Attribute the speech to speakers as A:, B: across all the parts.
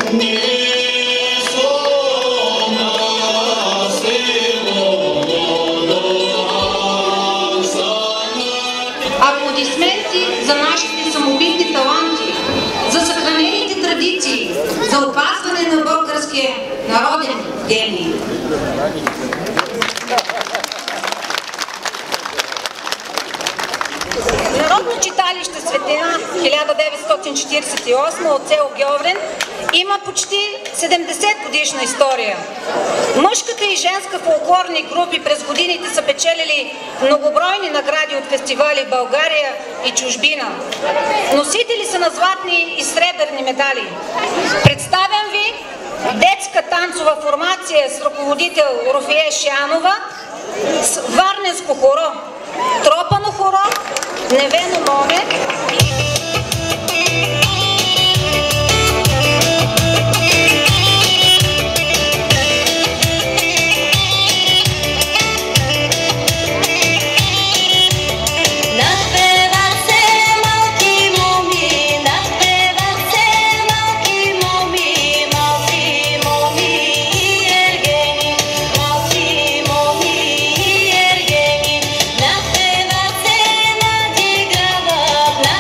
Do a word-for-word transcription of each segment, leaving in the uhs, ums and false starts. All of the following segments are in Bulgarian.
A: Аплодисменти за нашите самобитни таланти, за съхранените традиции, за опазване на българския народен гений. Народно читалище Светлина хиляда деветстотин четиридесет и осма от село Гьоврен има почти седемдесет годишна история. Мъжката и женска фолклорни групи през годините са печелили многобройни награди от фестивали в България и чужбина. Носители са на златни и сребърни медали. Представям ви детска танцова формация с ръководител Руфие Шянова, с варненско хоро, тропано хоро, Невено моме.
B: Now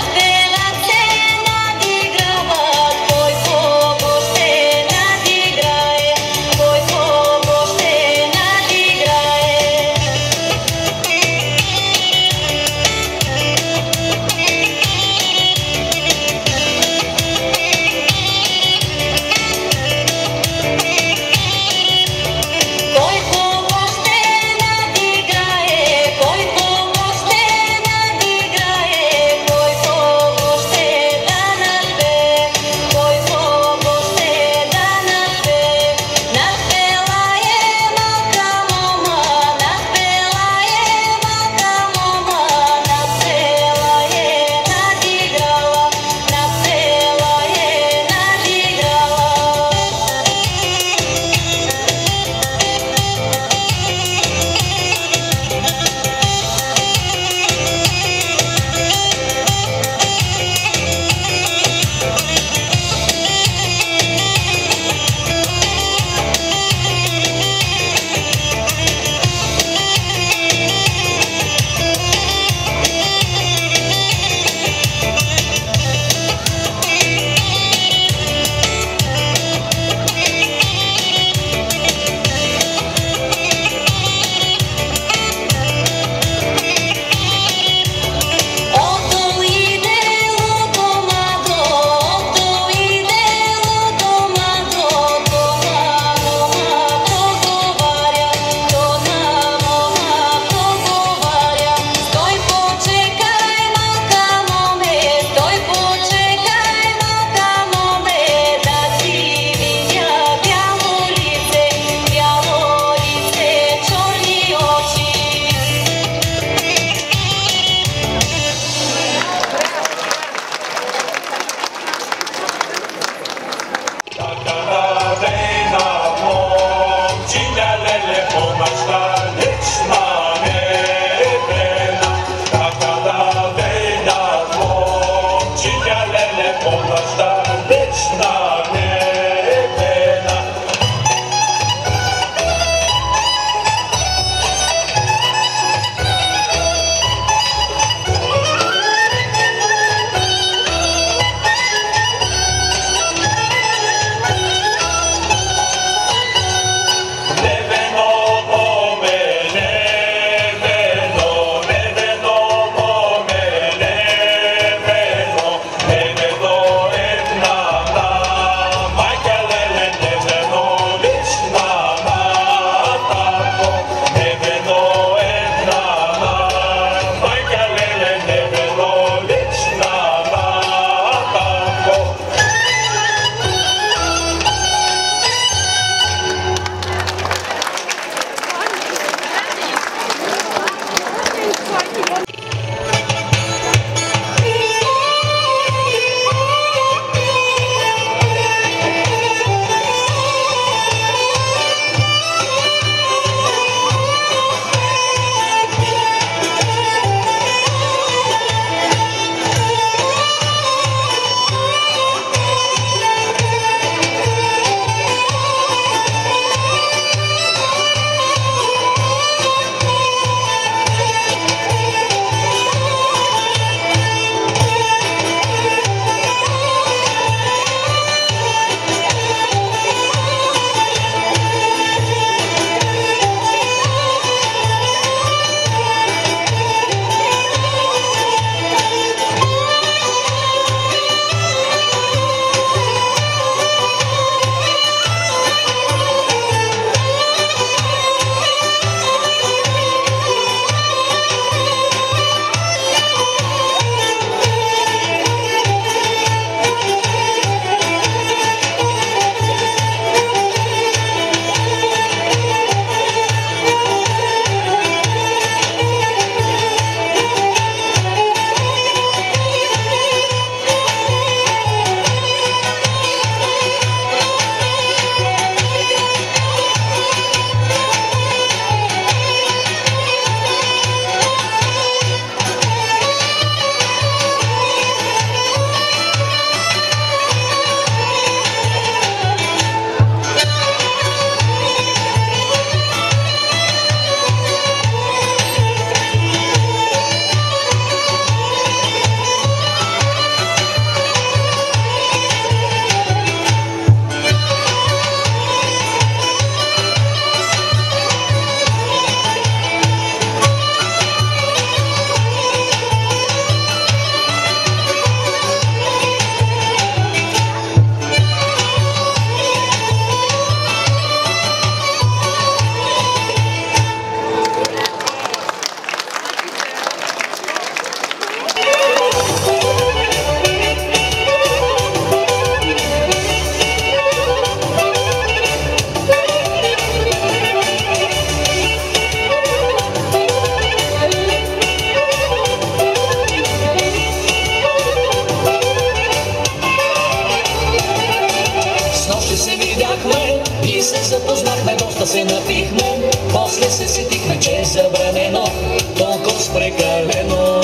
B: запознахме, доста се напихме, после се сетихме, че е забранено, толкова спрекалено.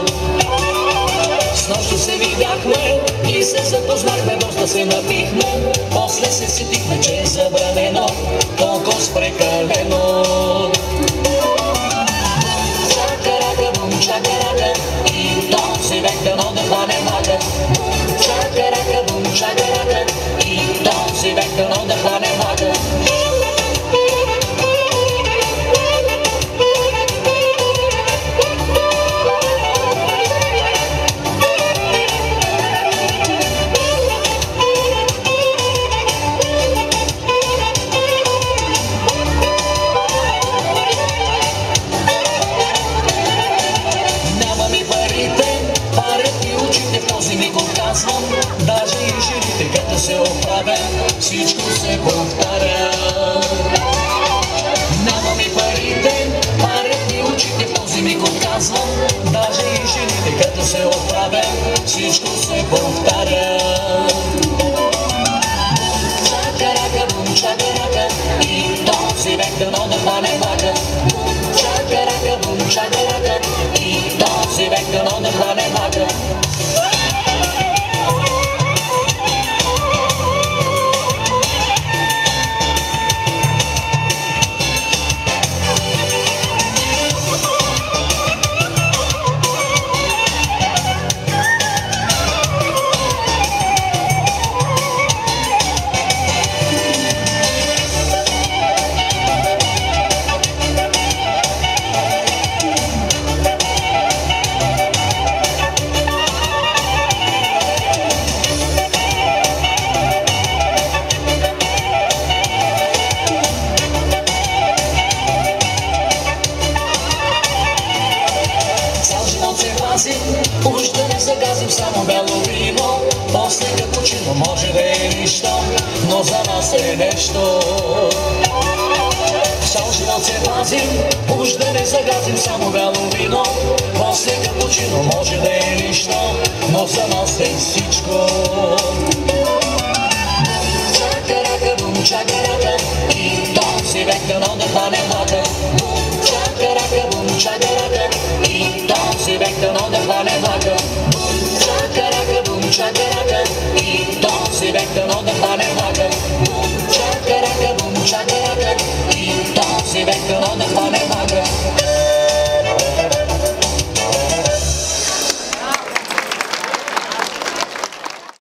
B: Снощи се видяхме и се запознахме, доста се напихме, после се сетихме, че е забранено, толкова спрекалено. Чакарака, бум, чакарака, и този век дано да хване мага. Чакарака, бум, чакарака, и този век дано да хване мага. Даже и жените, като се оправя, всичко се повтаря. Няма ми парите, парят ми очите, в този ми го казвам. Даже и жените, като се оправя, всичко се повтаря. Чакарака, бум, чакарака, и този век дано да хване мага. Чакарака, бум, чакарака, и този век дано да хване мага. Уж да не загазим само бяло вино, после капучино може да е нищо, но за нас е нещо. Цял живот се пазим, уж да не загазим само бяло вино, после капучино може да е нищо, но за нас е всичко. Чакарака, бум, чакарака, и този век дано да хване мага.